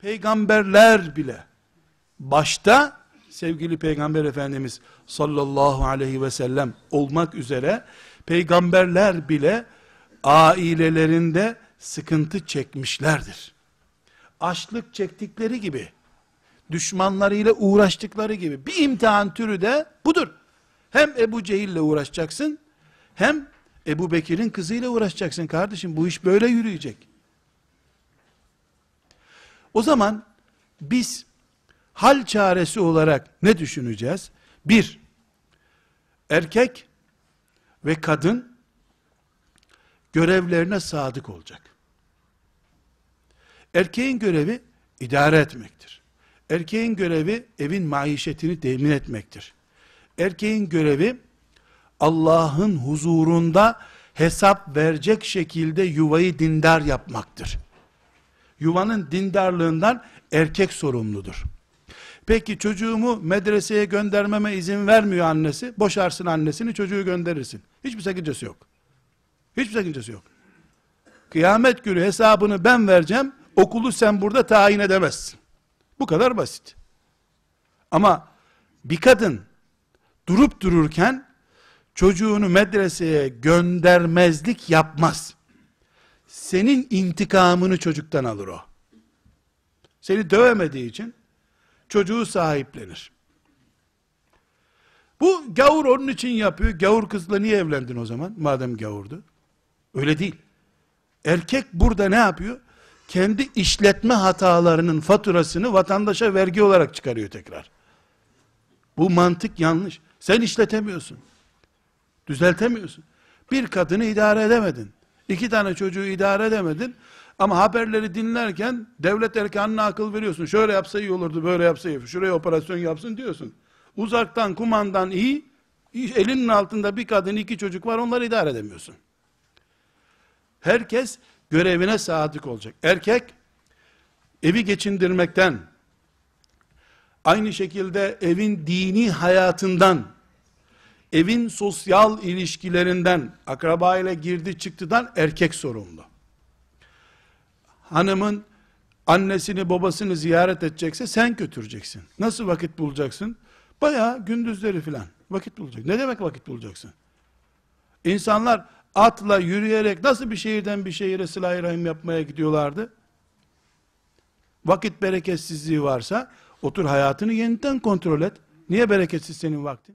peygamberler bile, başta sevgili Peygamber Efendimiz sallallahu aleyhi ve sellem olmak üzere, peygamberler bile ailelerinde sıkıntı çekmişlerdir. Açlık çektikleri gibi, düşmanlarıyla uğraştıkları gibi bir imtihan türü de budur. Hem Ebu Cehil'le uğraşacaksın, hem Ebu Bekir'in kızıyla uğraşacaksın kardeşim. Bu iş böyle yürüyecek. O zaman biz hal çaresi olarak ne düşüneceğiz? Bir, erkek ve kadın görevlerine sadık olacak. Erkeğin görevi idare etmektir. Erkeğin görevi evin maişetini temin etmektir. Erkeğin görevi Allah'ın huzurunda hesap verecek şekilde yuvayı dindar yapmaktır. Yuvanın dindarlığından erkek sorumludur. Peki çocuğumu medreseye göndermeme izin vermiyor annesi. Boşarsın annesini, çocuğu gönderirsin. Hiçbir sakıncası yok. Hiçbir sakıncası yok. Kıyamet günü hesabını ben vereceğim, okulu sen burada tayin edemezsin. Bu kadar basit. Ama bir kadın durup dururken çocuğunu medreseye göndermezlik yapmaz. Senin intikamını çocuktan alır o. Seni dövemediği için çocuğu sahiplenir. Bu gavur onun için yapıyor. Gavur kızla niye evlendin o zaman? Madem gavurdu. Öyle değil. Erkek burada ne yapıyor? Kendi işletme hatalarının faturasını vatandaşa vergi olarak çıkarıyor tekrar. Bu mantık yanlış. Sen işletemiyorsun. Düzeltemiyorsun. Bir kadını idare edemedin. 2 tane çocuğu idare edemedin. Ama haberleri dinlerken devlet erkanına akıl veriyorsun. Şöyle yapsa iyi olurdu, böyle yapsa iyi. Şuraya operasyon yapsın diyorsun. Uzaktan kumandan iyi, elinin altında bir kadın, 2 çocuk var, onları idare edemiyorsun. Herkes görevine sadık olacak. Erkek evi geçindirmekten, aynı şekilde evin dini hayatından, evin sosyal ilişkilerinden, akraba ile girdi çıktıdan erkek sorumlu. Hanımın annesini babasını ziyaret edecekse sen götüreceksin. Nasıl vakit bulacaksın? Bayağı gündüzleri filan vakit bulacak. Ne demek vakit bulacaksın? İnsanlar atla yürüyerek nasıl bir şehirden bir şehire sıla-i rahim yapmaya gidiyorlardı? Vakit bereketsizliği varsa otur hayatını yeniden kontrol et. Niye bereketsiz senin vaktin?